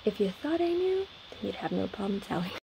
If you thought I knew, then you'd have no problem telling.